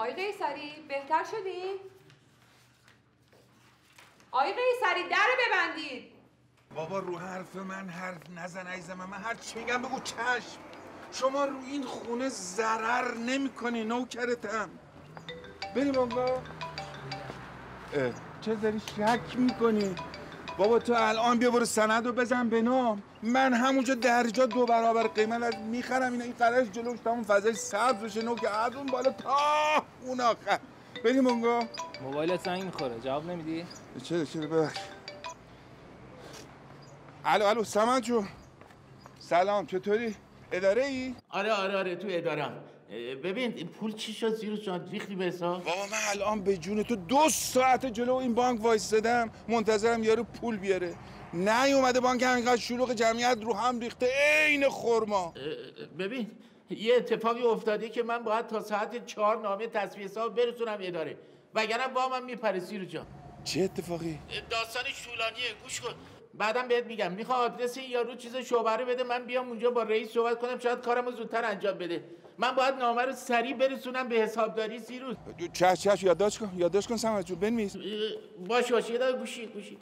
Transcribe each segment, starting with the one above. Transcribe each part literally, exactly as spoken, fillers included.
آقای قیصری بهتر شدی؟ آقای قیصری در ببندید. بابا رو حرف من حرف نزن عزیزم. من هر چی میگم بگو چشم. شما رو این خونه ضرر نمی‌کنی، نوکرتم. بریم آقا. چه داری شک میکنی؟ بابا تو الان بیا برو سند رو بزن به نام. من همونجا درجا دو برابر قیمت از میخرم. اینا این قرارش جلوش تمام فضایش سبز بشه، نوک از اون بالا تا اون آخر. بریم آقا. موبایلت زنگ میخوره، جواب نمیدی؟ چرا چرا ببخش. الو الو سمن جون. سلام، چطوری؟ اداره ای؟ آره آره آره تو ادارم. ببین پول چی شد زیروس جان؟ ریختی به حساب؟ بابا من الان به جون تو دو ساعت جلو این بانک وایسادم منتظرم یارو پول بیاره. نیومده بانک، همینقدر شلوغ، جمعیت رو هم ریخته عین خرما. ببین یه اتفاقی افتاده که من باید تا ساعت چهار نامه تصفیه حساب برسونم اداره، وگرنه وامم میپره زیروس جان. چه اتفاقی؟ داستان طولانیه، گوش کن. بعدم بهت میگم. میخوام آدرس این یارو چیز شعبه بده، من بیام اونجا با رئیس صحبت کنم، شاید کارمو زودتر انجام بده. من باید نامه رو سریع برسونم به حسابداری سیروس. چش چش یادداشت کن یادداشت کن سمت جون. بنویس. باشه باشه یه دقیقه گوشی گوشی.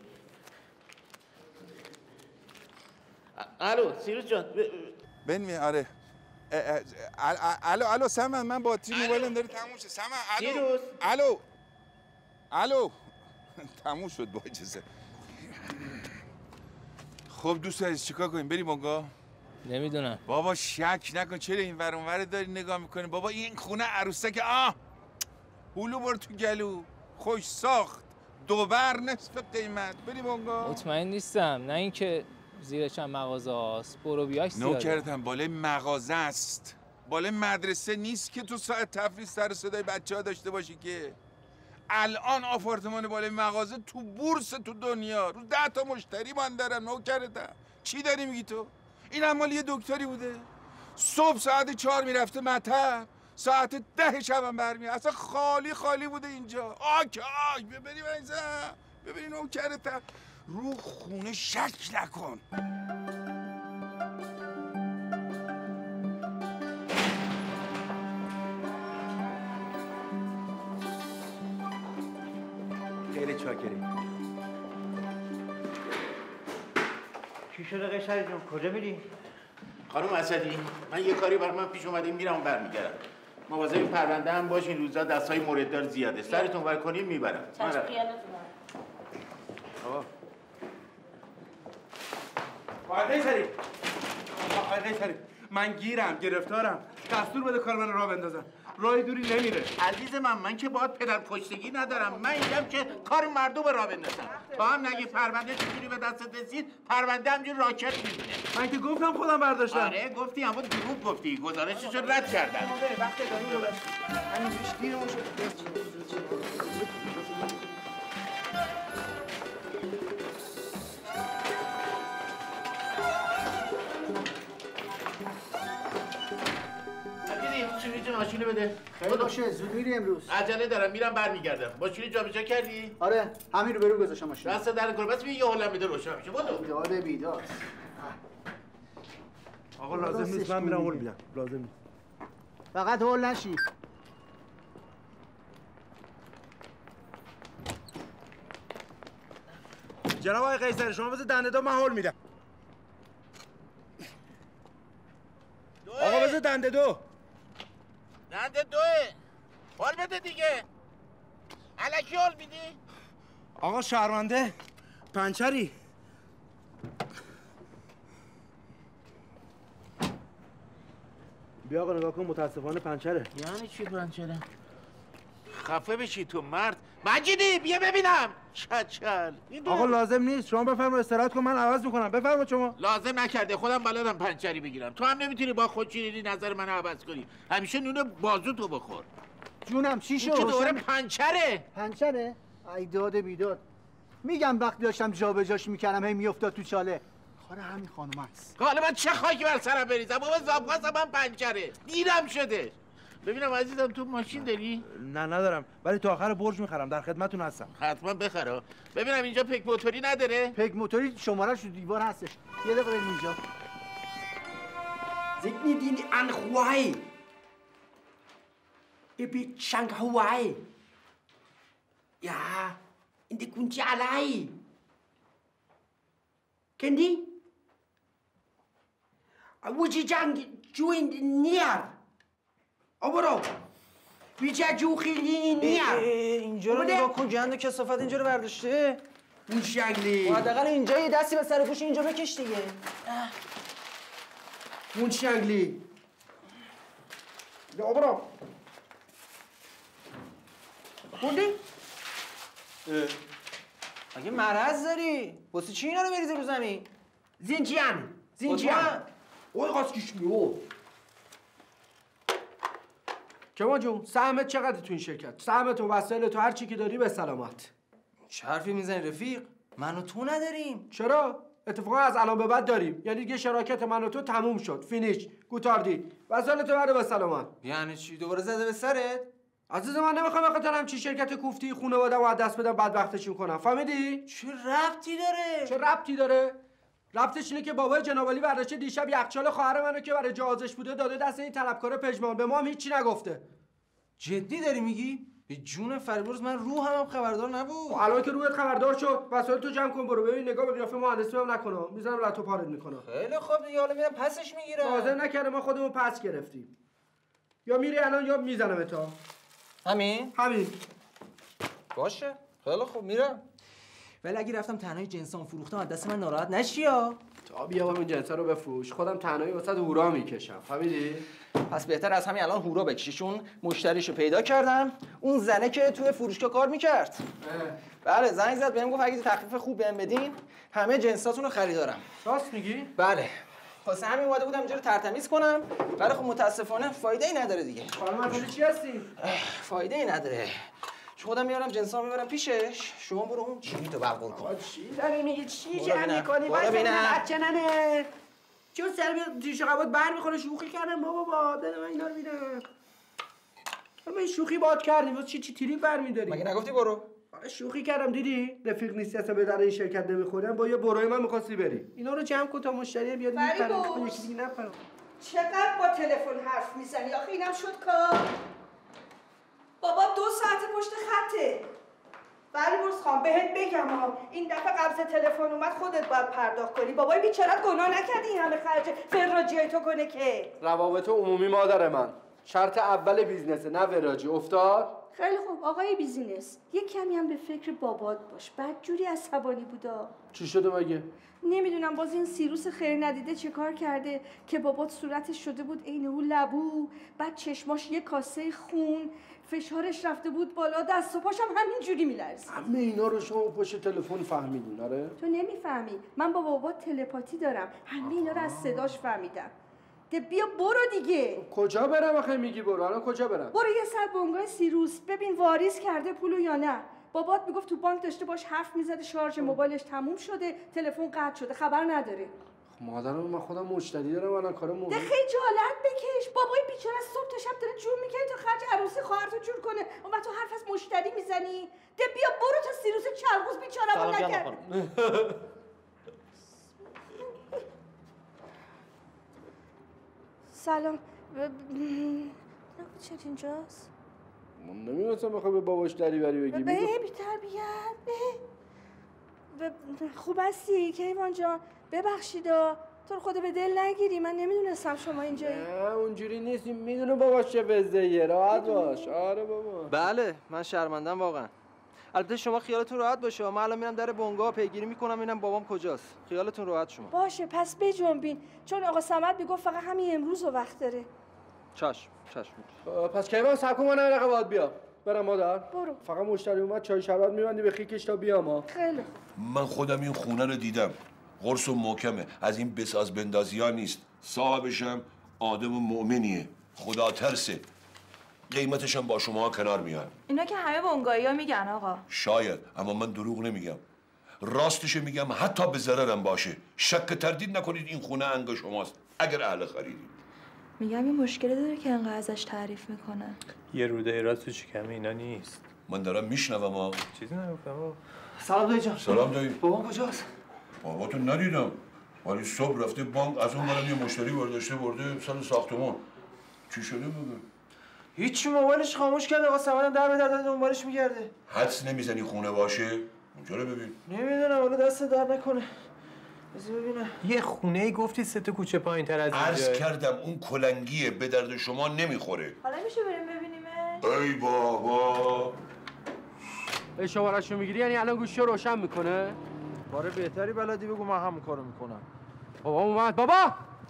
الو سیروس جان. بنویس. آره. الو الو سمن، من باتری موبایلم داره تموم شه. سمن الو. سیروس. الو الو تموم شد با اجازه. خب دوست عزیز چیکار کنیم؟ بریم آقا؟ نمیدونم بابا. شک نکن. چرا این ور اون ور داری نگاه میکنی؟ بابا این خونه عروسک آه هلو برو تو گلو. خوش ساخت، دوبر نصف قیمت. بریم آقا. مطمئن نیستم، نه اینکه زیرش هم مغازه هاست. برو بیاش زیاده. نوکرتم بالای مغازه است، بالای مدرسه نیست که تو ساعت تفریح سر صدای بچه ها داشته باشی که. الان آپارتمان بالای مغازه تو بورس تو دنیا رو ده تا مشتری من دارم. نوکرتم. چی داری میگی تو؟ این هم مال یه دکتری بوده، صبح ساعت چهار میرفته مطب، ساعت ده شبم برمیاد. اصلا خالی خالی بوده اینجا. آک آک ببینیم ایزم، ببینیم نوکرتم. رو خونه شک نکن. خیلی چاکری. چی شده قیصری جون؟ کجا میری؟ خانم اسدی، من یه کاری برای من پیش اومده، میرم و برمیگردم. مواظب پرونده هم باشین، روزا دستای مورددار زیاده. سرتون ور کنین میبرم. چشم خیالتون. آقا آقای قیصری، آقای قیصری، من گیرم، گرفتارم. دستور بده کار من راه بندازم. راه دوری نمیره. عزیز من، من که باید پدر پشتگی ندارم. من اینجام که کار مردم راه بندازم. تا هم نگی پرونده چجوری به دستت رسید، پرونده همجور راکت میدونه. من که گفتم خودم برداشتم. آره گفتی، اما دروغ گفتی. گزارششو رد کردن. بره وقت داریم رو بس. همینجوریش دیرمون شد. ماشینو بده. خیلی باشه، زود میری امروز. عجله دارم، میرم برمیگردم. ماشینو جابجا کردی؟ آره، همین رو برو گذاشتم ماشین. دست در کن، بس یه حالم بده روشن میشه. بدو. بیداد بیداد. آقا لازم نیست، من میرم هول میدم. لازم نیست. فقط هول نشی. جناب آقای قیصری، شما بذار دنده دو، من هول میدم. آقا بذار دنده دو. دنده دوه. حال بده دیگه. الکی حال میدی؟ آقا شرمنده پنچری. بیا آقا نگاه کن، متاسفانه پنچره. یعنی چی پنچره؟ خفه بشی تو مرد. مجیدی بیا ببینم. چچل. آقا لازم نیست، شما بفرما استراحت کن، من عوض میکنم. بفرما شما. لازم نکرده، خودم بلدم پنچری بگیرم. تو هم نمیتونی با خودشیرینی نظر منو عوض کنی. همیشه نون بازو تو بخور. جونم چی شد؟ که دوباره پنچره. پنچره؟ ای داد بیداد. میگم وقتی داشتم جابجاش میکردم هی میافتاد تو چاله. کار همین خانم است. حالا من چه خاکی بر سرم بریزم؟ بابا زابقاس من پنچره. دیرم شده. ببینم عزیزم تو ماشین داری؟ نه ندارم، ولی تا آخر برج میخرم. در خدمتتون هستم. حتما بخره. ببینم اینجا پک موتوری نداره؟ پک موتوری شماره‌اش رو دیوار هستش. یه دقیقه بریم اینجا. Signi die Anhuai. Gebi Shanghai Hawaii. Ja, in die Kunti Alai. Kendi? وجی جنگ جوین نیر آبرو بیچه جو خیلی نیر اینجا رو نگاه کن جهنده کثافت اینجا رو برداشته اون شنگلی حداقل اینجا یه دستی به سر پوش اینجا بکش دیگه اون شنگلی آبرو خوندی؟ مگه مرض داری؟ واسه چی اینا رو بریزی رو زمین؟ زینجیان زینجیان اوی قاسکیش میو کما جون سهمت چقدر تو این شرکت؟ سهمت و وسایل تو هر چی که داری به سلامت. چه حرفی میزنی رفیق؟ من و تو نداریم. چرا؟ اتفاقا از الان به بعد داریم. یعنی دیگه شراکت من و تو تموم شد. فینیش. گوتاردی. وسایل تو بره به سلامت. یعنی چی؟ دوباره زده به سرت؟ عزیز من نمیخوام بخاطر همچین شرکت کوفتی خانواده و دست بدم بدبختشون کنم. فهمیدی؟ چه ربطی داره؟ چه ربطی داره؟ ربطش اینه که بابای جنابعالی برداشته دیشب یخچال خواهر منو که برای جهازش بوده داده دست این طلبکار پژمان. به ما هم هیچی نگفته. جدی داری میگی؟ به جون فریبرز من روحم هم خبردار نبود. الان که روحت خبردار شد وسایل تو جمع کن برو ببین نگاه به قیافه مهندسی هم نکنه. میذارم لاتو پارت میکنه. خیلی خوب دیگه حالا میرم پسش میگیرم. حاضر نکرده ما خودمون پس گرفتیم. یا میری الان یا میزنم تا. همین؟ همین. باشه. خیلی خوب میرم. ولی اگه رفتم تنهایی جنسام فروختم از دست من ناراحت نشی یا؟ تا بیا اون جنسا رو بفروش. خودم تنهایی وسط هورا میکشم. فهمیدی؟ پس بهتر از همین الان هورا بکشی چون مشتریشو پیدا کردم. اون زنه که توی فروشگاه کار میکرد. بله زنگ زد بهم گفت اگه تخفیف خوب بهم بدین همه جنساتون رو خریدارم. راست میگی؟ بله. واسه همین اومده بودم اینجا رو ترتمیز کنم. ولی خب متاسفانه فایده ای نداره دیگه. خانم اصلا چی هستی؟ فایده ای نداره. خودم میارم جنسا میبرم پیشش. شما برو اون چینی تو بغل کن. چی داری میگی؟ چی برو جمع بینم. میکنی؟ برو بینم. بچه ننه. چون سر بیاد دیش قبات بر میخوره شوخی کردم بابا با دل من اینا رو میدم. من شوخی باد کردیم واسه چی چی تریپ برمی‌داری؟ مگه نگفتی برو؟ شوخی کردم دیدی؟ رفیق نیستی اصلا به در این شرکت نمیخورم با یه بروی من می‌خواستی بری. اینا رو جمع کن تا مشتری بیاد میپره. یکی دیگه نپره. چقدر با تلفن حرف میزنی؟ آخه اینم شد کار. بابا دو ساعت پشت خطه. فریبرز خان بهت بگم ها این دفعه قبض تلفن اومد خودت باید پرداخت کنی. بابای بیچارت گناه نکردی این همه خرج فراجی تو کنه که. روابط عمومی مادر من. شرط اول بیزنسه نه وراجی. افتاد؟ خیلی خوب آقای بیزینس یک کمی هم به فکر بابات باش. بعد جوری عصبانی بودا. چی شده مگه؟ نمیدونم باز این سیروس خیر ندیده چه کار کرده که بابات صورتش شده بود عین اون لبو، بعد چشماش یه کاسه خون، فشارش رفته بود بالا، دست و پاشم همینجوری میلرزید. همه اینا رو شما پشت تلفن فهمیدین آره؟ تو نمیفهمی. من با بابات تلپاتی دارم. همه اینا رو از صداش فهمیدم. ده بیا برو دیگه. کجا برم آخه میگی برو؟ الان کجا برم؟ برو یه سر بنگاه سیروس ببین واریز کرده پولو یا نه. بابات میگفت تو بانک داشته باش حرف میزده شارژ موبایلش تموم شده تلفن قطع شده خبر نداره. مادرم من خودم مشتری دارم الان کار مهم. ده خجالت بکش. بابای بیچاره صبح تا شب داره جور میکنه تا خرج عروسی خواهرتو جور کنه. اون وقت تو حرف از مشتری میزنی. ده بیا برو تا سیروس چلغوز بیچاره نکرد. سلام. چه اینجاست؟ من نمی‌دونم بخوای به باباش دریوری بگی. به بی تربیت. خوب هستی کیوان جان؟ ببخشیدا تو رو خدا به دل نگیری من نمیدونستم شما اینجایی. نه اونجوری نیست میدونه باباش چه وضعیه. راحت باش. آره بابا. بله من شرمندم واقعا. البته شما خیالتون راحت باشه. من الان میرم در بنگاه پیگیری میکنم ببینم بابام کجاست. خیالتون راحت شما. باشه پس بجنبین چون آقا صمد میگفت فقط همین امروز وقت داره. چشم چشم. پس کیوان صبر کن من نمی‌رقم باید بیا. برم مادر. برو. فقط مشتری اومد چای شربت می‌بندی به خیکش تا بیام ها. خیلی خوب. من خودم این خونه رو دیدم. قرص و محکمه. از این بساز بندازی ها نیست. صاحبشم آدم مؤمنیه. خدا ترسه. قیمتش هم با شما کنار میاد. اینا که همه بنگاهی‌ها میگن آقا. شاید اما من دروغ نمیگم. راستش میگم حتی به ضررم باشه. شک تردید نکنید این خونه انگ شماست. اگر اهل خریدید. میگم این مشکلی داره که انقدر ازش تعریف میکنه. یه روده راست تو شکمه اینا نیست. من دارم میشنوم ها. چیزی نگفتم ها. سلام دایی جان. سلام دایی. بابام کجاست؟ باباتو ندیدم. ولی صبح رفته بانک از اون برم یه مشتری برداشته برده سر ساختمان. چی شده بگو؟ هیچ موبایلش خاموش کرده آقا سمدم در به در دنبالش میگرده. حدس نمیزنی خونه باشه؟ اونجا رو ببین. نمیدونم حالا دست در نکنه. بذار ببینم. یه خونه ای گفتی سه تا کوچه پایین تر از اینجا. عرض کردم اون کلنگیه به درد شما نمیخوره. حالا میشه بریم ببینیمش؟ ای بابا. ای شماره‌شو میگیری یعنی الان گوشی رو روشن میکنه؟ باره بهتری بلدی بگو من همون کارو میکنم. بابا اومد بابا.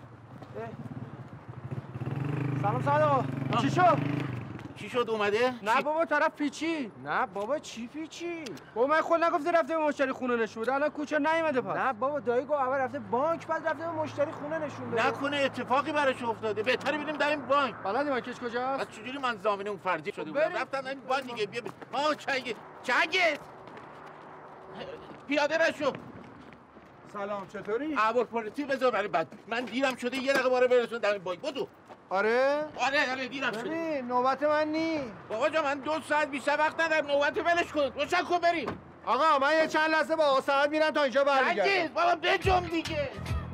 سلام صادقا. چی شد؟ چی شد اومده؟ نه بابا طرف پیچی. نه بابا چی پیچی؟ بابا من خود نگفتی رفته به مشتری خونه نشون بده. الان کوچه نیومده پس. نه بابا دایی گفت اول رفته بانک بعد رفته به مشتری خونه نشون بده. نکنه اتفاقی براش افتاده. بهتره بریم در این بانک. بلدی بانکش کجاست؟ از چجوری من ضامن اون فرضی شده بودم. رفتم این بانک دیگه بیا. ها چنگ چنگ پیاده نشو. سلام چطوری؟ ابوالفضل بذار برای بعد. من دیرم شده یه دقیقه باره برسون در این بانک. بدو. آره؟ آره آره دیرم شده. ببین نوبت من نی. بابا جا من دو ساعت بیشتر وقت ندارم. نوبت ولش کن. روشن کن بریم. آقا من یه چند لحظه با آقا سعد میرم تا اینجا برمیگردم. نگید بابا بجم دیگه.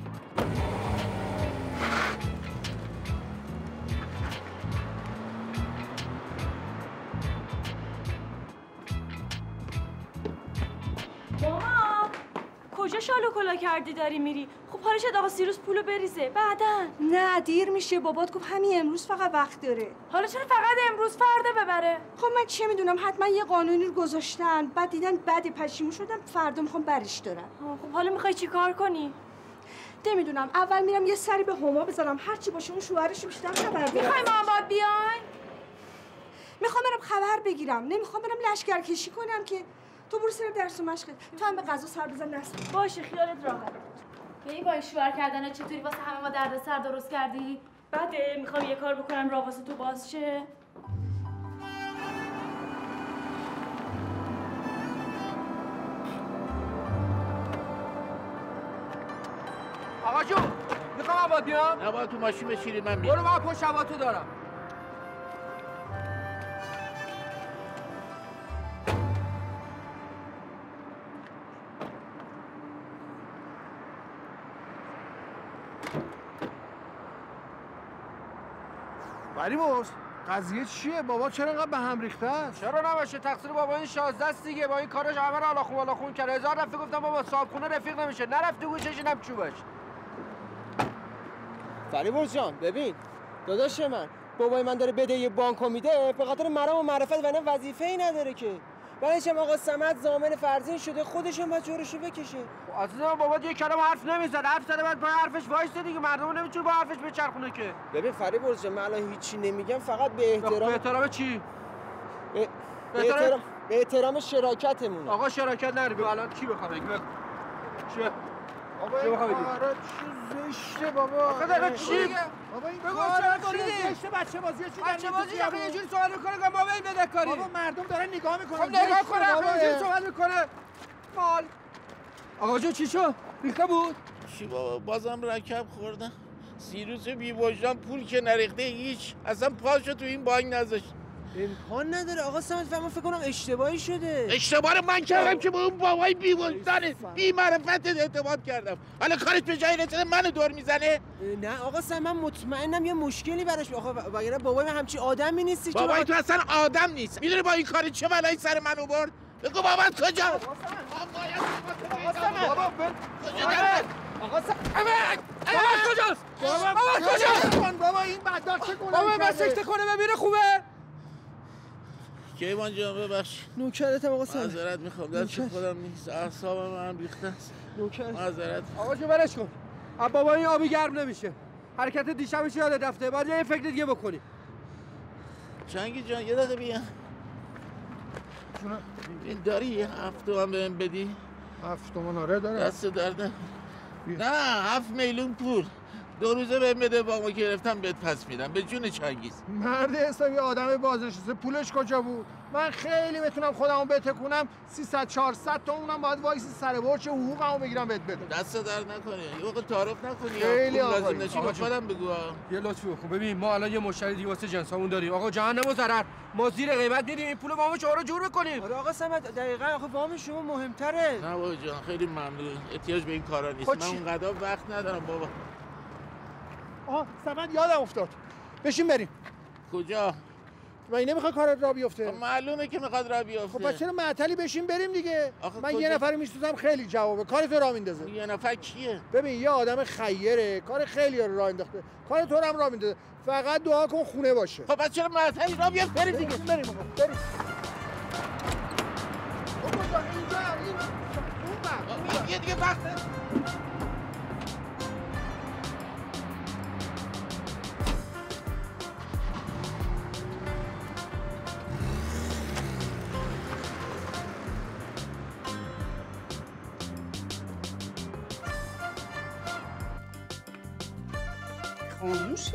ماما کجا شالو کلا کردی داری میری؟ خب حالا شد آقا سیروس پولو بریزه بعدن. نه دیر میشه بابات گفت همین امروز فقط وقت داره. حالا چرا فقط امروز فردا ببره؟ خب من چه میدونم حتما یه قانونی رو گذاشتن بعد دیدن بعد پشیمون شدن فردا میخوام برش دارن. خب حالا میخوای چی کار کنی؟ نمیدونم اول میرم یه سری به هما بذارم هرچی باشه اون شوهرش بیشتر خبر بدم. میخوای ما با بیاین؟ میخوام برم خبر بگیرم نمیخوام برم لشکرکشی کنم که تو برو سر درس و مشقت تو هم به غذا سر بزن نست. باشه خیالت راحت. ببین با شوهر کردن چطوری واسه همه ما دردسر درست کردی؟ بعد میخوام یه کار بکنم راه واسه تو باز شه. آقا جون میخوام عباد بیام؟ نه باید تو ماشین بشیرید من میام. برو من پشت عباد تو دارم. فریبرز قضیه چیه؟ بابا چرا اینقدر به هم ریخته است؟ چرا نباشه تقصیر بابا این شازده است دیگه با این کارش همه رو آلاخون آلاخون کرده. هزار دفعه گفتم بابا صاحبخونه رفیق نمیشه نرفته گوشش اینم چوبش. فریبرز جان ببین داداش من بابای من داره بده یه بانکو میده به خاطر مرام و معرفت و نه وظیفه‌ای نداره که. بعدش هم آقا صمد ضامن فرزین شده خودش هم باید جورشو بکشه. عزیزم بابا یه کلام حرف نمیزد حرف زده بعد با حرفش وایسه دیگه مردم نمیتونه با حرفش بچرخونه که. ببین فریبرز جان من الان هیچی نمیگم فقط به احترام به احترام چی؟ به, به احترام به احترام شراکتمون. آقا شراکت نری الان کی بخواد بگه؟ چیه؟ بابا این کارا چی زشته بابا. آخه داره چی؟ بابا این بگو کارا چرا داری؟ زشته بچه بازیه چی بچه بازی آخه یه جوری سوال میکنه که ما این بده کاری. بابا مردم دارن نگاه میکنن. خب نگاه کنه آخه یه جوری سوال میکنه. مال آقا جو چی شد؟ ریخته بود؟ چی بابا بازم رکب خوردم. سیروس بی وجدان پول که نریخته هیچ اصلا پاشو تو این بانک نذاشت. امکان نداره آقا صمد فهم فکر کنم اشتباهی شده. اشتباه من کردم که به اون بابای بی وجدان بی معرفت اعتماد کردم. حالا کارش به جای رسیده منو دور میزنه. نه آقا صمد من مطمئنم یه مشکلی براش آقا وگرنه بابای من همچین آدمی نیستی. بابای تو اصلا آدم نیست. میدونی با این کار چه بلایی سر من آورد؟ بگو بابات کجا؟ آقا صمد بابا آقا صمد بابا کجاست؟ بابا کجاست؟ بابا این بدبخت چه گناهی بابا کرده؟ من سکته کنه ببینه خوبه. کیوان جان ببخش. نوکرتم آقا صمد. معذرت میخوام دست خودم نیست. اعصابم من ریخته است. نوکر. معذرت. آقا جو برش کن. اب بابا این آبی گرم نمیشه. حرکت دیشبش یاد رفته. بعد یه فکر دیگه بکنی. چنگی جان یه دقیقه بیا. این داری یه هفت تومن بهم بدی؟ هفت تومن آره داره. دست درد نه هفت میلیون پول دو روزه بهم بده با ما گرفتم بهت پس میدم به جون چنگیز. مرد حسابی آدم بازنشسته پولش کجا بود؟ من خیلی بتونم خودمو بتکونم سیصد چهارصد تا اونم باید وایسی سر برچ حقوقمو بگیرم بهت بدم. دست درد نکنه یه وقت تعارف نکنی. خیلی پول لازم آقایی. نشی با خودم بگو. یه لطفی بکن ببین ما الان یه مشتری دیگه واسه جنسامون داریم. آقا جهنم و ضرر ما زیر قیمت میدیم این پول وامو شما رو جور بکنیم. آره آقا صمد دقیقاً آخه وام شما مهمتره. نه بابا جان خیلی ممنون. احتیاج به این کارا نیست. من اونقدر وقت ندارم بابا. آها صمد یادم افتاد. بشین بریم. کجا؟ من نمیخواد کارت را بیفته. معلومه که میخواد را بیفته. خب پس چرا معطلی بشین بریم دیگه؟ من کجا؟ یه نفر میشناسم خیلی جوابه، کار تو را میندازه. یه نفر کیه؟ ببین یه آدم خیره، کار خیلی رو راه انداخته. کار تو رو هم راه میندازه. فقط دعا کن خونه باشه. خب پس چرا معطلی را بیفت بریم دیگه. بریم آقا بریم. بابا اینجا این یه دیگه وقت خاموشه.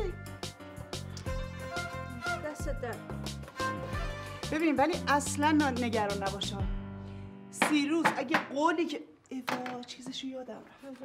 دست در. ببین ولی اصلا نگران نباشم. سیروس اگه قولی که ایوا چیزشو یادم رفت.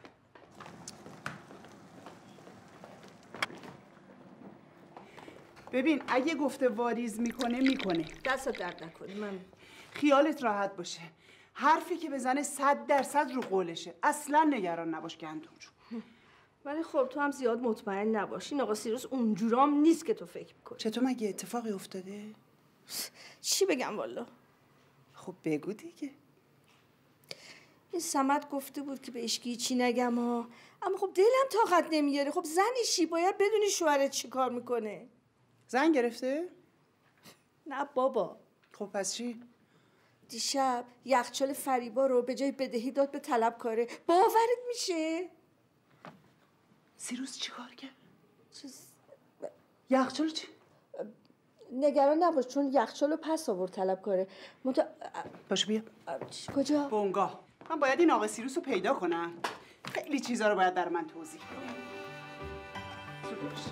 ببین اگه گفته واریز میکنه میکنه. دست درد نکنی. من خیالت راحت باشه. حرفی که بزنه صد درصد رو قولشه. اصلا نگران نباش گندم جون. ولی خب تو هم زیاد مطمئن نباش. این آقا سیروس اونجورام نیست که تو فکر میکنی. چطور مگه اتفاقی افتاده؟ چی بگم والا؟ خب بگو دیگه. این صمد گفته بود که به اشکی چی نگم ها، اما خب دلم طاقت نمیاره. خب زنیشی باید بدونی شوهرت چی کار میکنه. زن گرفته؟ نه بابا. خب پس چی؟ دیشب یخچال فریبا رو به جای بدهی داد به طلبکاره. باورت میشه؟ سیروس چی کار کرد؟ چیز... یخچال چی؟ نگران نباش چون یخچال رو پس آورد طلبکاره. منتها باشه بیا. کجا؟ بونگاه. من باید این آقا سیروس رو پیدا کنم. خیلی چیزا رو باید در من توضیح کنم. زود باش.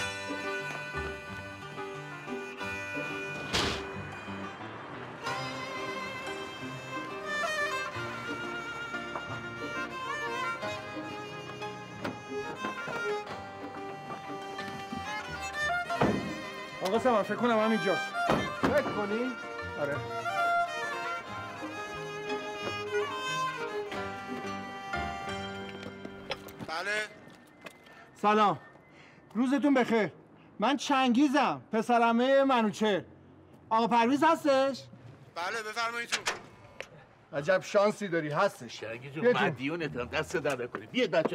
آقا سمن فکر کنم همینجاست. فکر کنی؟ آره. بله. سلام. روزتون بخیر. من چنگیزم، پسرعمه منوچهر. آقا پرویز هستش؟ بله بفرمایید تو. عجب شانسی داری هستش. چنگیز جون مدیونتم دست در نکنی. بیاید بچه.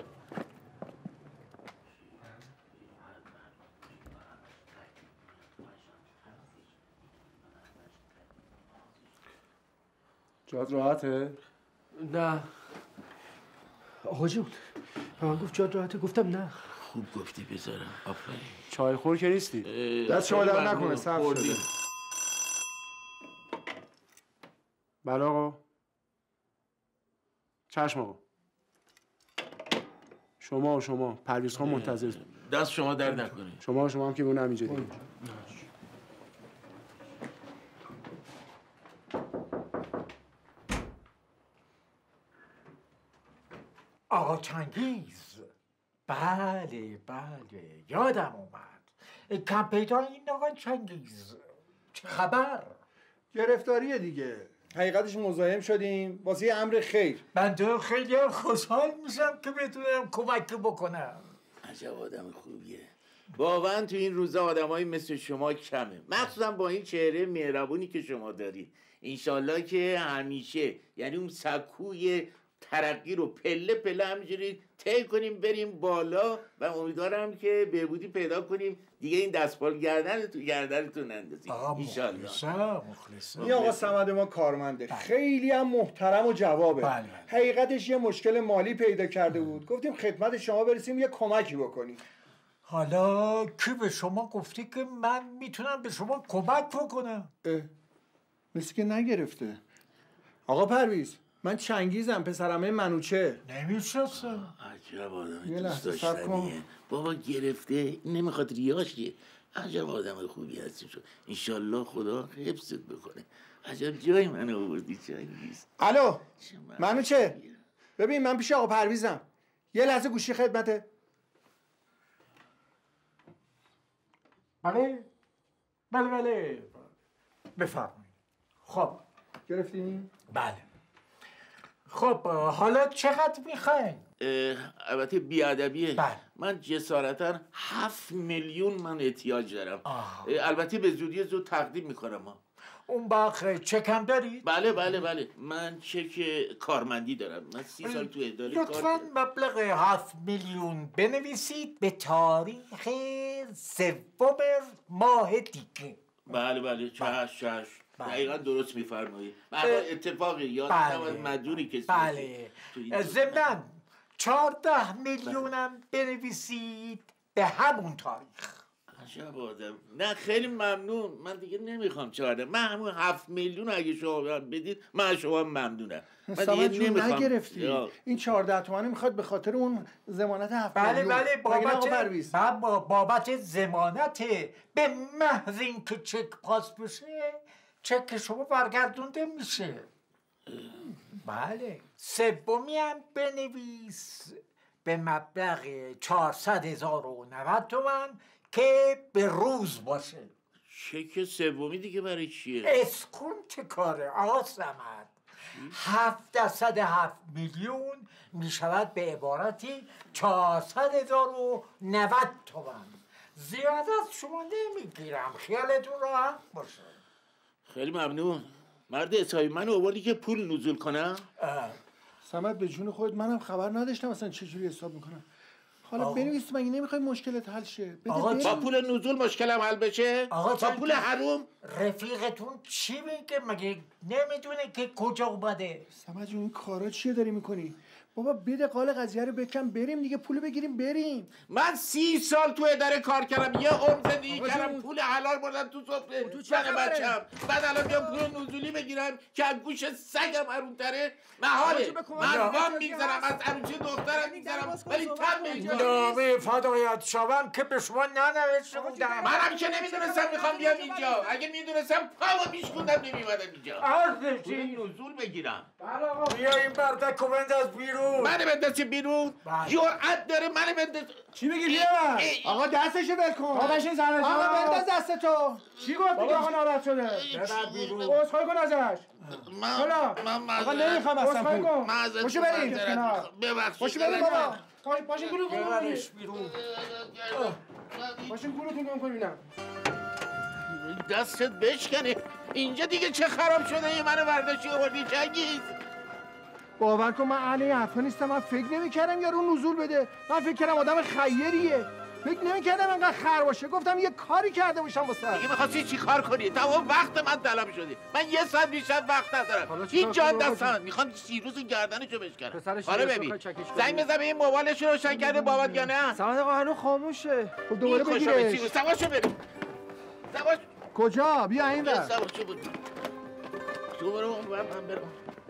جات راحته؟ نه آقا جون به من گفت جات راحته، گفتم نه. خوب گفتی بذارم. آفرین. چای خور که نیستی؟ دست شما در نکنه صرف شده. بله آقا. چشم آقا. شما و شما پرویز خان منتظر. دست شما در نکنه. شما و شما هم که بونه همینجا دیگه. آقا چنگیز. بله بله یادم اومد. کم پیدا این آقا چنگیز. چه خبر؟ گرفتاریه دیگه. حقیقتش مزاحم شدیم واسه یه امر خیر. من تو خیلی خوشحال میشم که بتونم کمک بکنم. عجب آدم خوبیه. واقعا تو این روزا آدمایی مثل شما کمه، مخصوصا با این چهره مهربونی که شما داری. انشالله که همیشه یعنی اون سکوی ترقی رو پله پله همینجوری طی کنیم بریم بالا و امیدوارم که بهبودی پیدا کنیم دیگه این دستپال گردن تو گردنتون نندازیم انشالله. مخلصم مخلصم. این آقا صمد ما کارمنده، خیلی هم محترم و جوابه. بله. حقیقتش یه مشکل مالی پیدا کرده بود، گفتیم خدمت شما برسیم یه کمکی بکنیم. حالا کی به شما گفتی که من میتونم به شما کمک بکنم؟ اه مثل که نگرفته. آقا پرویز من چنگیزم، پسرعمه منوچهر. نمیشناسم. عجب آدم یه دوست لحظه صبر کن. داشتنیه. بابا گرفته نمیخواد ریاشیه. عجب آدم خوبی هستی شد. انشالله خدا حفظت بکنه. عجب جای من آوردی چنگیز. الو منوچهر ببین من پیش آقا پرویزم، یه لحظه گوشی خدمته. بله بله بله بفرمایید. خب گرفتین؟ بله. خب حالا چقدر میخواین؟ البته بیادبیه. من جسارتا هفت میلیون من احتیاج دارم. البته به زودی زود تقدیم میکنم. ها اون وقت چکم دارید؟ بله بله بله من چک کارمندی دارم. من سی سال تو اداره کار لطفاً مبلغ هفت میلیون بنویسید به تاریخ سوم ماه دیگه. بله بله چش چش دقیقا درست میفرمایی. برای اتفاقی یاد نباید مدیونی کسی بله ضمناً چهارده میلیونم بنویسید به همون تاریخ. عجب آدم. نه خیلی ممنون. من دیگه نمیخوام چهارده. من همون هفت میلیون اگه شما بدید من شما ممنونم. من سامان دیگه جون نمیخوام. نگرفتی. این چهارده تومانی میخواد به خاطر اون ضمانت هفت بله میلیون. بله بابت پرویز با بابت ضمانت به محض اینکه چک پاس بشه چک شما برگردونده میشه. بله سومی هم بنویس به مبلغ چهارصد هزار و نود تومن که به روز باشه. چک سومی دیگه برای چیه؟ اسکونت کاره آقا صمد. هفت درصد هفت میلیون می شود به عبارتی چهارصد هزار و نود تومن. زیاد از شما نمیگیرم خیالتون راحت باشه. خیلی ممنون. مرد حسابی من آوردی که پول نزول کنم؟ صمد به جون خودت منم خبر نداشتم اصلا چجوری حساب میکنم. حالا آقا. بنویس مگه نمیخوای مشکلت حل شه؟ بده آقا بریم. با پول نزول مشکلم حل بشه؟ آقا با پول حروم؟ رفیقتون چی میگه مگه نمیدونه که کجا اومده؟ صمد جون این کارا چیه داری میکنی؟ بابا بده قال قضیه رو بکن بریم دیگه پول بگیریم بریم. من سی سال تو اداره کار کردم یه عمر زندگی کردم پول حلال بردم تو سفره زن بچم بعد الان بیام پول نزولی بگیرم که از گوش سگم حرومتره. محاله من وام میگذارم از عروسی دخترم میگذارم ولی تب میگذارم. نامه فدایت شوم که به شما ننوشته بودم. منم که نمیدونستم میخوام بیام اینجا. اگه میدونستم پاما میشکوندم نمیومدم اینجا. عرضشی نزول بگیرم. بیا این بردک و بنداز بیرون. منو بندازی بیرون؟ جرأت داره منو بنداز. چی میگی بیا من؟ آقا دستشو ول کن. آقا بشین سر جا. آقا بنداز دستتو. چی گفتی که آقا ناراحت شده؟ ببر بیرون. عذرخواهی کن ازش. من من آقا نمیخوام اصلا پول. پاشو بریم. ببخشید. پاشو بریم بابا. پاشین گلو گم ببرش بیرون. پاشین گلوتون گم کن ببینم. دستت بشکنه. اینجا دیگه چه خراب شده منو برداشتی آوردی چنگیز؟ باور کن من اهل این حرفا نیستم. من فکر نمی‌کردم یارو نزول بده. من فکر کردم آدم خیریه. فکر نمی‌کردم انقدر خر باشه. گفتم یه کاری کرده باشم واسه. دیگه می‌خواستی چی کار کنی؟ تمام وقت من طلب شدی. من یه ساعت بیشتر وقت ندارم. هیچ جان دستم. می‌خوام سیروس گردنشو بشکنم. حالا ببین. زنگ بزن به این موبایلش رو روشن کرده بابات یا نه؟ صمد آقا هنوز خاموشه. خب دوباره بگیرش. سواشو بریم. سواش کجا؟ بیا این ور. سواشو بود. تو برو اون ور من برم.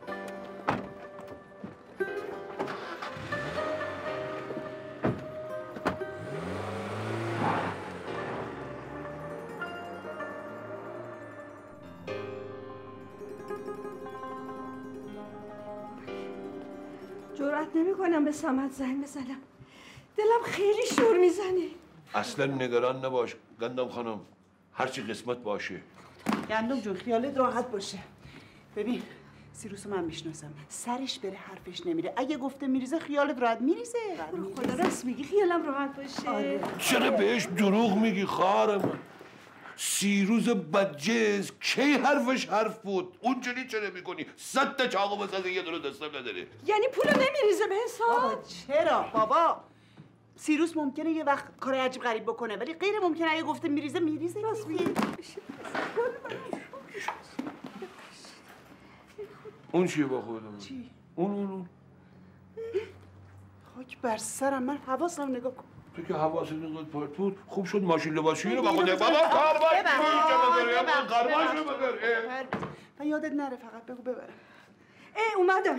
جرأت نمی‌کنم به صمد زنگ بزنم. دلم خیلی شور میزنه. اصلا نگران نباش گندم خانم هرچی قسمت باشه. گندم جون خیالت راحت باشه. ببین سیروسو من میشناسم سرش بره حرفش نمیره. اگه گفته میریزه خیالت راحت میریزه. خدا راست میگی خیالم راحت باشه. آره. چرا بهش دروغ میگی خواهر من؟ سیروز بدجنس کی حرفش حرف بود؟ اونجوری چرا میکنی؟ صد تا چاقو بسازه یه دونه دستم نداره. یعنی پولو نمیریزه به حساب؟ بابا چرا بابا؟ سیروس ممکنه یه وقت کار عجیب غریب بکنه ولی غیر ممکنه اگه گفته میریزه میریزه. راست میگی. اون چیه با خودم؟ چی؟ اون اون اون خاک بر سرم من حواسم نگاه کن. تو که حواست اینقدر پارت بود خوب شد ماشین لباسشویی رو با خود بابا کارباش اینجا بذار کارباش رو بذار. من یادت نره فقط بگو ببرم. ای اومدم.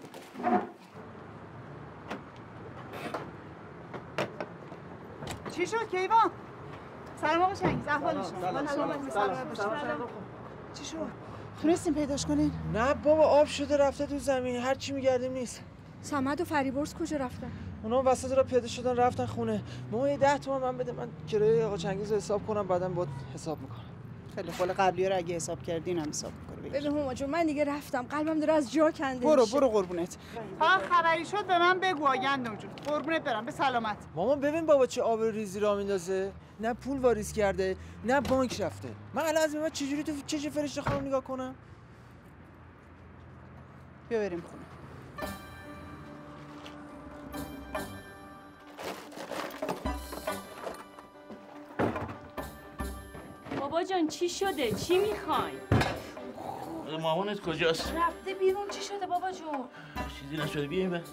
چی شد کیوان؟ سلام آقا شنگیز احوال شما؟ سلام. چی شد؟ تونستیم پیداش کنین؟ نه بابا آب شده رفته تو زمین هر چی میگردیم نیست. صمد و فریبرز کجا رفتن؟ اونا وسط را پیاده شدن رفتن خونه. ما یه ده تومن من بده من کرایه آقا چنگیز رو حساب کنم بعدم باید حساب میکنم. خیلی خاله قبلی رو اگه حساب کردین هم حساب میکنه. ببین هما جون من دیگه رفتم، قلبم داره از جا کنده برو میشه. برو قربونت. ها خبری شد به من بگو گندم جون. قربونت برم به سلامت. مامان ببین بابا چه آبروریزی راه میندازه. نه پول واریز کرده نه بانک رفته. من الان از من چجوری تو چش فرشته خانم نگاه کنم؟ بیا بریم خونه. بابا جان چی شده؟ چی میخوای؟ مامانت کجاست؟ رفته بیرون. چی شده بابا جون؟ چیزی نشده بیایم به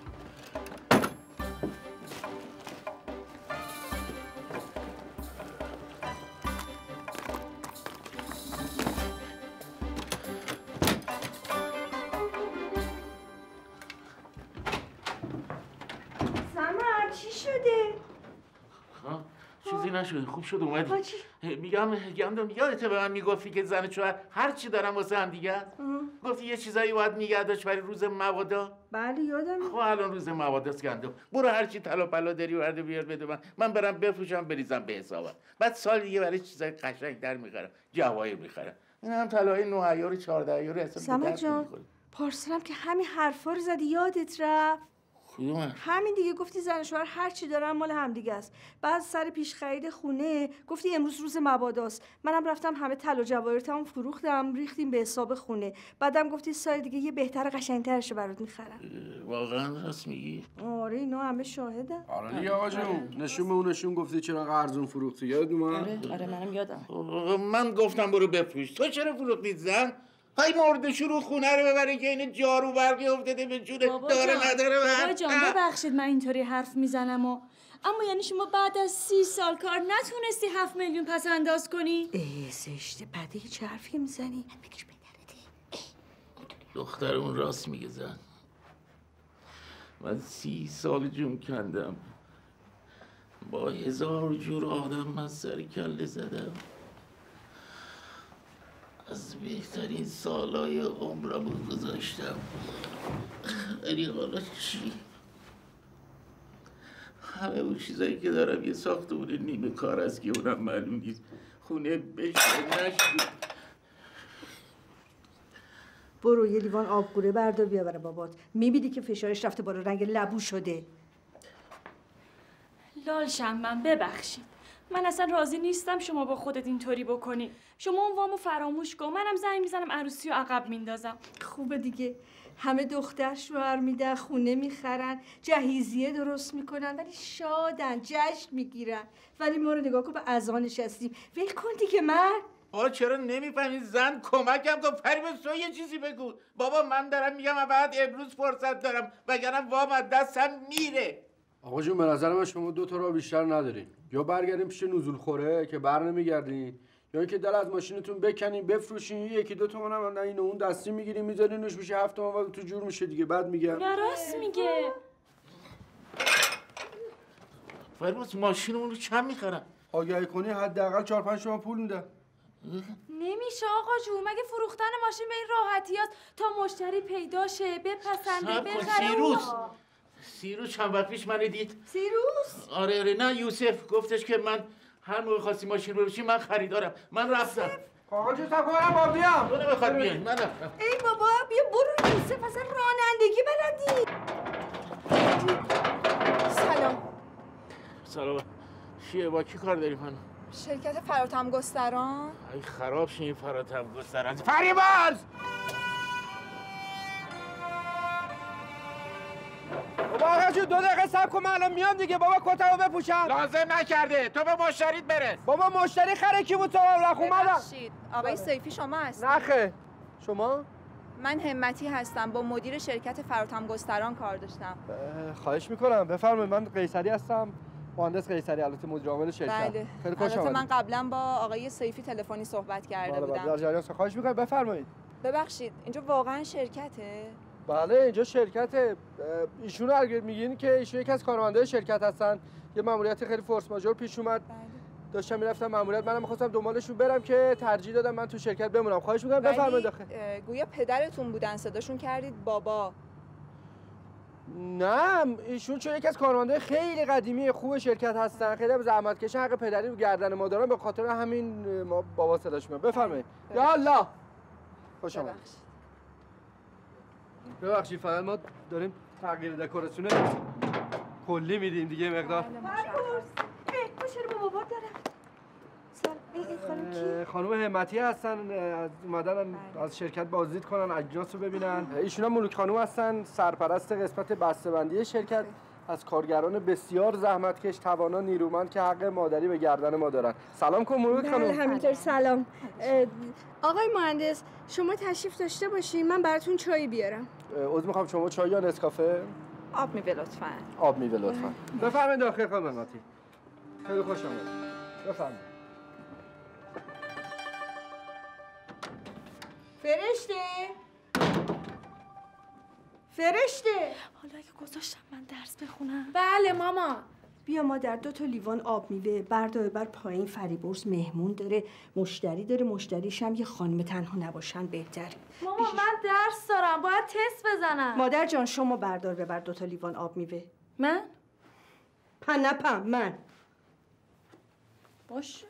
سمر چی شده؟ چیزی نشده. خوب شد اومدی. میگم گندم یادته به من میگفتی که زن شوهر هر چی دارن واسه هم دیگه گفتی یه چیزایی باید نگه داشت برای روز مبادا. بله یادم. خب الان روز مباداست گندم. برو هر چی طلا پلا داری ورده بیار بده من. من برم بفروشم بریزم به حسابم. بعد سال دیگه برای چیزای قشنگ‌تر میخرم. جواهر میخرم. این هم طلای نه عیار چهارده عیار اصلا. سمر جان پارسالم که همین حرفا رو زدی یادت رفت. همین دیگه گفتی زن شوهر هر چی دارن مال همدیگه است. بعد سر پیش خرید خونه گفتی امروز روز مباداست. منم رفتم همه طلا جواهرتم فروختم ریختیم به حساب خونه. بعدم گفتی سال دیگه یه بهتر قشنگترش برات میخرم. واقعا راست میگی؟ آره اینا همه شاهدن. آره دیگه آقا جون نشون به اون نشون گفتی چرا ارزون فروختی یاد اومد؟ آره آره منم یادم. من گفتم برو بفروش. تو چرا فروختی زن؟ های مرده شروع خونه رو ببره که این جارو برقی افتاده به جونه داره نداره. بابا جان ببخشید من اینطوری حرف میزنم و اما یعنی شما بعد از سی سال کار نتونستی هفت میلیون پس انداز کنی؟ ای زشته بده چه حرفی میزنی؟ بگیش بدردی. دختر اون راست میگه زن. من سی سال جون کندم با هزار جور آدم من سر کله زدم. از بهترین سالای عمرم رو گذاشتم. ولی حالا چی؟ همه اون چیزایی که دارم یه ساختمون نیمه کار است که اونم معلوم نیست. خونه بشه نشد. برو یه لیوان آبگوره بردار بیا برای بابات. میبینی که فشارش رفته بالا رنگ لبو شده. لال شمم ببخشید. من اصلا راضی نیستم شما با خودت اینطوری بکنی. شما اون وامو فراموش کن. منم زنگ میزنم عروسی و عقب میندازم. خوبه دیگه. همه دختر شوهر میدن خونه میخرن جهیزیه درست میکنن ولی شادن جشن میگیرن. ولی ما رو نگاه کن به اذان نشستیم. ول کن دیگه من. آه چرا نمیفهمی زن کمکم کن. پریوز تو یه چیزی بگو. بابا من دارم میگم بعد امروز فرصت دارم وگرنه وام از دستم میره. آقا جون به نظر من شما دو تا راه بیشتر ندارین. یا برگردین پیش نزول خوره که بر نمیگردین یا اینکه دل از ماشینتون بکنین بفروشین یکی دو تومن هم این اون دستی میگیرین میذارینش میشه هفت تومن و تو جور میشه دیگه. بعد میگم نه راست میگه. فرموز ماشینمون رو چند میخرن؟ آگهی کنی حداقل چهار پنج تومن پول میدن. نمیشه آقا جون مگه فروختن ماشین به این راحتی هست تا مشتری پیدا شه بپسنده بخره. سیروس سیروس چند وقت پیش من دید. سیروس؟ آره آره نه یوسف گفتش که من هر موقع خواستی ماشین رو بشی من خریدارم. من رفتم. آقا جون سب کنم با بیام. تو نمیخواد بیای من رفتم. ای بابا بیا برو یوسف اصلا رانندگی بلدی. سلام. سلام. چیه با کی کار داری خانم؟ شرکت فراتم گستران. ای خراب شین فراتم گستران. فریباز! بابا آقا جون دو دقیقه صبر کن من الان میام دیگه. بابا کتمو بپوشم. لازم نکرده. تو به مشتریت برس. بابا مشتری خره کی بود تو رخ اومدم. ببخشید آقای سیفی شما هستید؟ نخه. شما؟ من همتی هستم با مدیر شرکت فراتم گستران کار داشتم. خواهش میکنم بفرمایید. من قیصری هستم. مهندس قیصری البته مدیر عامل شرکت. بله. خیلی خوش البته من قبلا با آقای سیفی تلفنی صحبت کرده بله بودم. در جریان هستم. خواهش میکنم بفرمایید. ببخشید اینجا واقعا شرکته؟ بله اینجا شرکته. ایشون رو اگر میگین که ایشون یکی از کارمندای شرکت هستن. یه ماموریت خیلی فورس ماژور پیش اومد. بله. داشتم میرفتم ماموریت منم می‌خواستم دنبالشون برم که ترجیح دادم من تو شرکت بمونم. خواهش می‌کنم بفرمایید داخل. گویا پدرتون بودن صداشون کردید بابا. نه ایشون چون یکی از کارمندای خیلی قدیمی خوب شرکت هستن، خیلی زحمت کشن، حق پدری رو گردن ما دارن، به خاطر همین ما بابا صداش میاد. بفرمایید. یا الله. خوش آمدید. ببخشید فقط ما داریم تغییر دکوراسیون کلی میدیم دیگه مقدار. برگرد. چرا با بابا دارم؟ این خانم کی؟ خانم همتی هستن، از اومدن از شرکت بازدید کنن، اجناس رو ببینن. ایشون هم ملوک خانم هستن، سرپرست قسمت بسته‌بندی شرکت، از کارگران بسیار زحمتکش، توانا، نیرومند که حق مادری به گردن ما دارن. سلام کن ملوک خانم. بله همینطور سلام. آقای مهندس شما تشریف داشته باشین، من براتون چای بیارم. عذر میخوام، شما چای یا نسکافه؟ آب میوه لطفاً. آب میوه لطفاً. بفرمایید داخل خانم همتی. خیلی خوش آمدید. بفرمایید. فرشته فرشته حالا اگه گذاشتم من درس بخونم. بله ماما. بیا مادر دو تا لیوان آب میوه بردار بر پایین، فریبرز مهمون داره، مشتری داره، مشتریش هم یه خانم تنها نباشن بهتره. ماما من درس دارم، باید تست بزنم. مادر جان شما بردار ببر دو تا لیوان آب میوه. من؟ پن نپم من. باشه.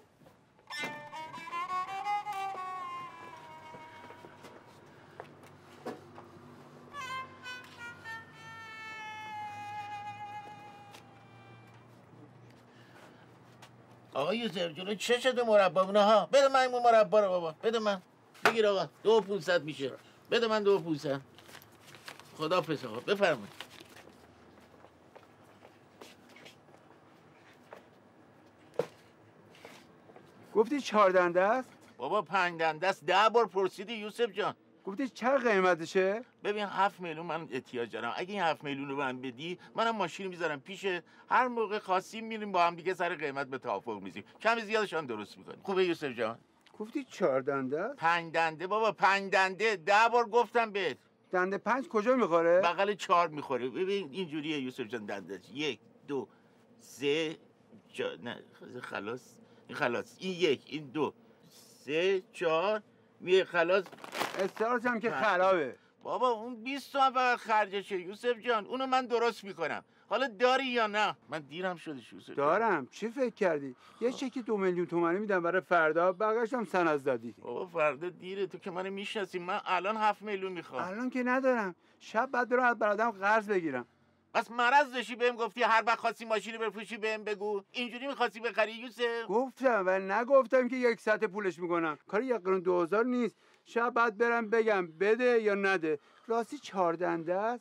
آقا یوسف جلو چه شده مربا ها؟ بده من این مربا رو بابا، بده من. بگیر آقا، دو پونصد میشه. بده من دو پونصد. خداحافظ آقا، بفرمایید. گفتی چهار دنده است؟ بابا پنج دنده است. ده بار پرسیدی یوسف جان. گفتی چه قیمتشه؟ ببین هفت میلیون من احتیاج دارم. اگه این هفت میلیون رو من بدی، منم ماشین میذارم پیش، هر موقع خواستیم میریم با هم دیگه سر قیمت به توافق میرسیم. کم زیادش هم درست میکنیم. خوبه یوسف جان؟ گفتی چهار دنده است؟ پنج دنده بابا، پنج دنده. ده بار گفتم بهت. دنده پنج کجا میخوره؟ بغل چهار میخوره. ببین اینجوریه یوسف جان دنده. یک، دو، سه، چهار. نه خلاص. این خلاص. این یک، این دو، سه، چهار. میه خلاص. استارش هم که خرابه. بابا اون بیست تومن فقط خرجشه یوسف جان. اونو من درست میکنم. حالا داری یا نه؟ من دیرم شده یوسف جان. دارم. چی فکر کردی؟ یه چکی دو میلیون تومانی میدم برای فردا، بقیه‌اش هم سند دادی. بابا فردا دیره، تو که منو میشناسی. من الان هفت میلیون میخوام. الان که ندارم. شب بعد برم از برادرم قرض بگیرم. بس مرض داشتی بهم گفتی هر وقت خواستی ماشین بفروشی بهم بگو. اینجوری میخواستی بخری یوسف؟ گفتم ولی نگفتم که یک ساعت پولش میکنم. کار یک قرون دو هزار نیست. شب بعد برم بگم بده یا نده. راستی چهار دنده است؟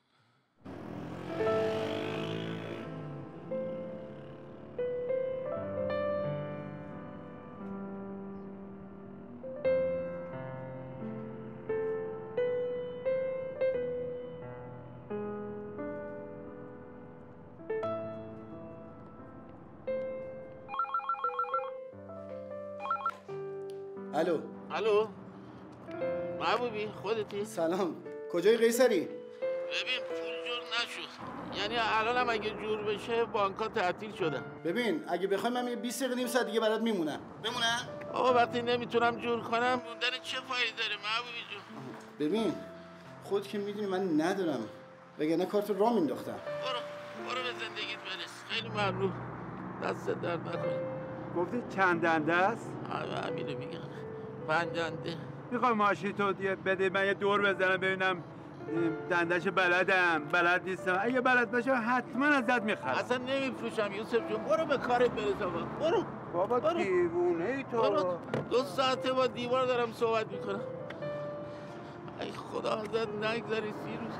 الو. الو. محبوبی خودتی؟ سلام. کجای قیصری؟ ببین پول جور نشد. یعنی الانم اگه جور بشه بانک‌ها تعطیل شدن. ببین اگه بخوای من یه بیست دقیقه نیم ساعت دیگه برات میمونم. بمونم؟ بابا وقتی نمیتونم جور کنم موندن چه فایده داره محبوبی جون؟ ببین خود که میدونی من ندارم. وگرنه کارت را مینداختم. برو برو به زندگیت برس. خیلی ممنون. دستت درد نکنه. گفتی چند دنده است؟ همینو میگم. پنج دنده. میخوای ماشین تو بده من یه دور بزنم ببینم دندش بلدم بلد نیستم. اگه بلد باشم حتما ازت میخرم. اصلا نمیفروشم یوسف جون. برو به کارت برس آقا. برو. بابا دیوونه ای تو. برو. دو ساعته با دیوار دارم صحبت میکنم. ای خدا ازت نگذاری سیروس.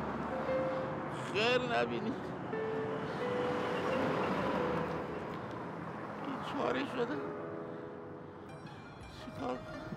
خیر نبینی. چاره شده. چیکار کنم؟